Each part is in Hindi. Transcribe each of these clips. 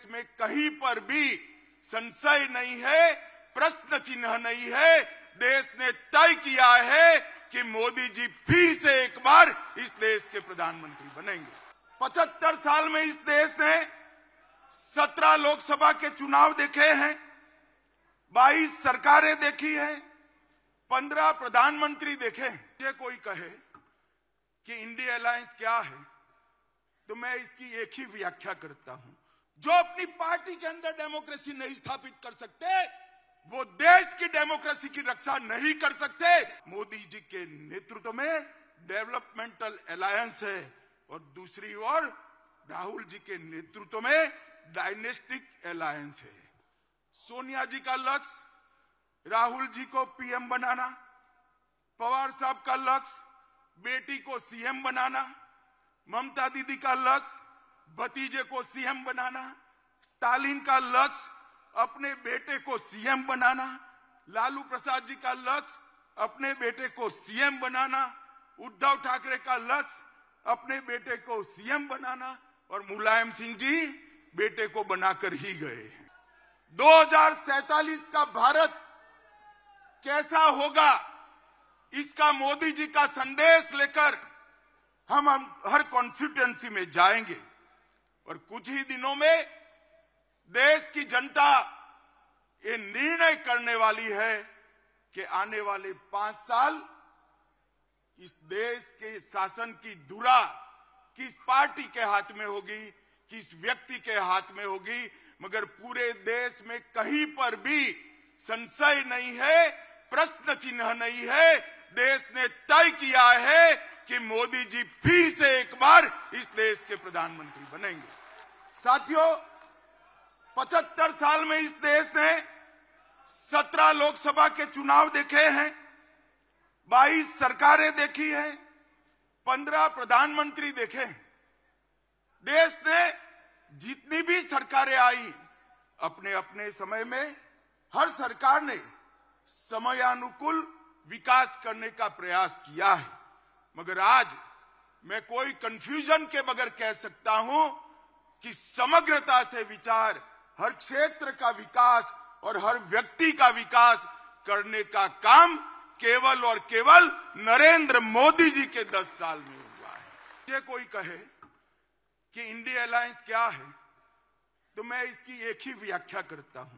देश में कहीं पर भी संशय नहीं है, प्रश्न चिन्ह नहीं है। देश ने तय किया है कि मोदी जी फिर से एक बार इस देश के प्रधानमंत्री बनेंगे। 75 साल में इस देश ने 17 लोकसभा के चुनाव देखे हैं, 22 सरकारें देखी हैं, 15 प्रधानमंत्री देखे। मुझे कोई कहे कि इंडिया अलायंस क्या है, तो मैं इसकी एक ही व्याख्या करता हूं। जो अपनी पार्टी के अंदर डेमोक्रेसी नहीं स्थापित कर सकते, वो देश की डेमोक्रेसी की रक्षा नहीं कर सकते। मोदी जी के नेतृत्व में डेवलपमेंटल अलायंस है और दूसरी ओर राहुल जी के नेतृत्व में डायनेस्टिक अलायंस है। सोनिया जी का लक्ष्य राहुल जी को पीएम बनाना, पवार साहब का लक्ष्य बेटी को सीएम बनाना, ममता दीदी का लक्ष्य भतीजे को सीएम बनाना, स्टालिन का लक्ष्य अपने बेटे को सीएम बनाना, लालू प्रसाद जी का लक्ष्य अपने बेटे को सीएम बनाना, उद्धव ठाकरे का लक्ष्य अपने बेटे को सीएम बनाना और मुलायम सिंह जी बेटे को बनाकर ही गए। 2047 का भारत कैसा होगा, इसका मोदी जी का संदेश लेकर हम हर कॉन्स्टिट्यूएंसी में जाएंगे और कुछ ही दिनों में देश की जनता ये निर्णय करने वाली है कि आने वाले 5 साल इस देश के शासन की धुरा किस पार्टी के हाथ में होगी, किस व्यक्ति के हाथ में होगी, मगर पूरे देश में कहीं पर भी संशय नहीं है, प्रश्न चिन्ह नहीं है। देश ने तय किया है कि मोदी जी फिर से एक बार इस देश के प्रधानमंत्री बनेंगे। साथियों, 75 साल में इस देश ने 17 लोकसभा के चुनाव देखे हैं, 22 सरकारें देखी हैं, 15 प्रधानमंत्री देखे। देश ने जितनी भी सरकारें आई, अपने अपने समय में हर सरकार ने समयानुकूल विकास करने का प्रयास किया है। मगर आज मैं कोई कंफ्यूजन के बगैर कह सकता हूं कि समग्रता से विचार, हर क्षेत्र का विकास और हर व्यक्ति का विकास करने का काम केवल और केवल नरेंद्र मोदी जी के 10 साल में हुआ है। मुझे कोई कहे कि इंडिया अलायंस क्या है, तो मैं इसकी एक ही व्याख्या करता हूं।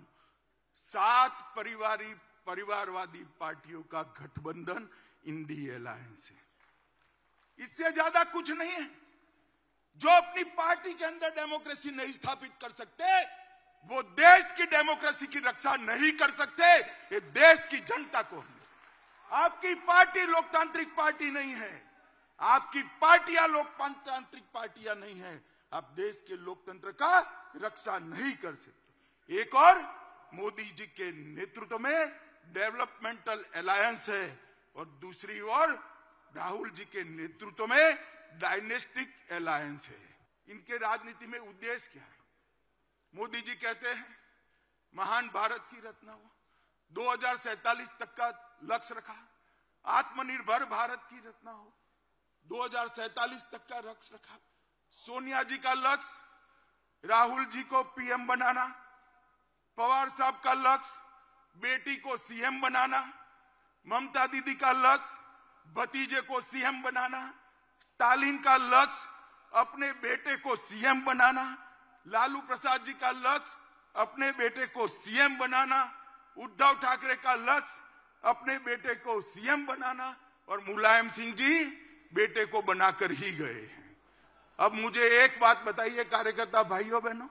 7 परिवारवादी पार्टियों का गठबंधन इंडिया अलायंस है। इससे ज्यादा कुछ नहीं है। जो अपनी पार्टी के अंदर डेमोक्रेसी नहीं स्थापित कर सकते, वो देश की डेमोक्रेसी की रक्षा नहीं कर सकते। ये देश की जनता को है। आपकी पार्टी लोकतांत्रिक पार्टी नहीं है, आपकी पार्टियां लोकतांत्रिक पार्टियां नहीं है। आप देश के लोकतंत्र का रक्षा नहीं कर सकते। एक और मोदी जी के नेतृत्व में डेवलपमेंटल अलायंस है और दूसरी ओर राहुल जी के नेतृत्व में डायनेस्टिक अलायंस है। इनके राजनीति में उद्देश्य क्या है? मोदी जी कहते हैं महान भारत की रचना हो, 2047 तक का लक्ष्य रखा, आत्मनिर्भर भारत की रचना हो, 2047 तक का लक्ष्य रखा। सोनिया जी का लक्ष्य राहुल जी को पीएम बनाना, पवार साहब का लक्ष्य बेटी को सीएम बनाना, ममता दीदी का लक्ष्य भतीजे को सीएम बनाना, स्टालिन का लक्ष्य अपने बेटे को सीएम बनाना, लालू प्रसाद जी का लक्ष्य अपने बेटे को सीएम बनाना, उद्धव ठाकरे का लक्ष्य अपने बेटे को सीएम बनाना और मुलायम सिंह जी बेटे को बनाकर ही गए हैं। अब मुझे एक बात बताइए कार्यकर्ता भाइयों बहनों,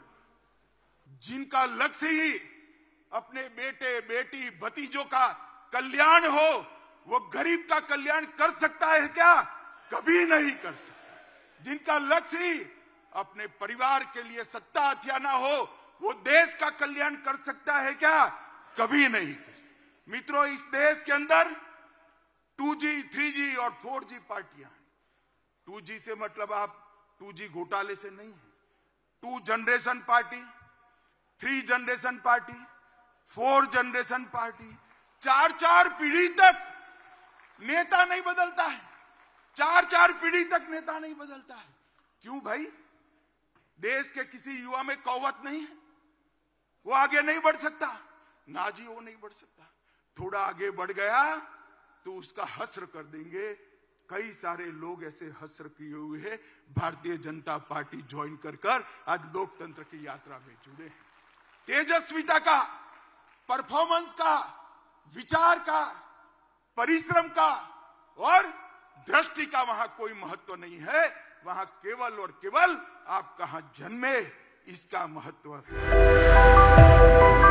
जिनका लक्ष्य ही अपने बेटे बेटी भतीजों का कल्याण हो, वो गरीब का कल्याण कर सकता है क्या? कभी नहीं कर सकता। जिनका लक्ष्य ही अपने परिवार के लिए सत्ता हथियाना हो, वो देश का कल्याण कर सकता है क्या? कभी नहीं कर सकता। मित्रों, इस देश के अंदर 2G, 3G और 4G पार्टियां हैं। 2G से मतलब आप 2G घोटाले से नहीं है। 2 generation party, 3 generation party, 4 generation party, 4 पीढ़ी तक नेता नहीं बदलता है। 4 पीढ़ी तक नेता नहीं बदलता है। क्यों भाई? देश के किसी युवा में कौवत नहीं है, वो आगे नहीं बढ़ सकता ना जी, वो नहीं बढ़ सकता। थोड़ा आगे बढ़ गया तो उसका हस्र कर देंगे। कई सारे लोग ऐसे हस्र किए हुए हैं, भारतीय जनता पार्टी ज्वाइन कर आज लोकतंत्र की यात्रा में जुड़े हैं। तेजस्विता का, परफॉर्मेंस का, विचार का, परिश्रम का और दृष्टि का वहां कोई महत्व नहीं है। वहां केवल और केवल आप कहां जन्मे इसका महत्व है।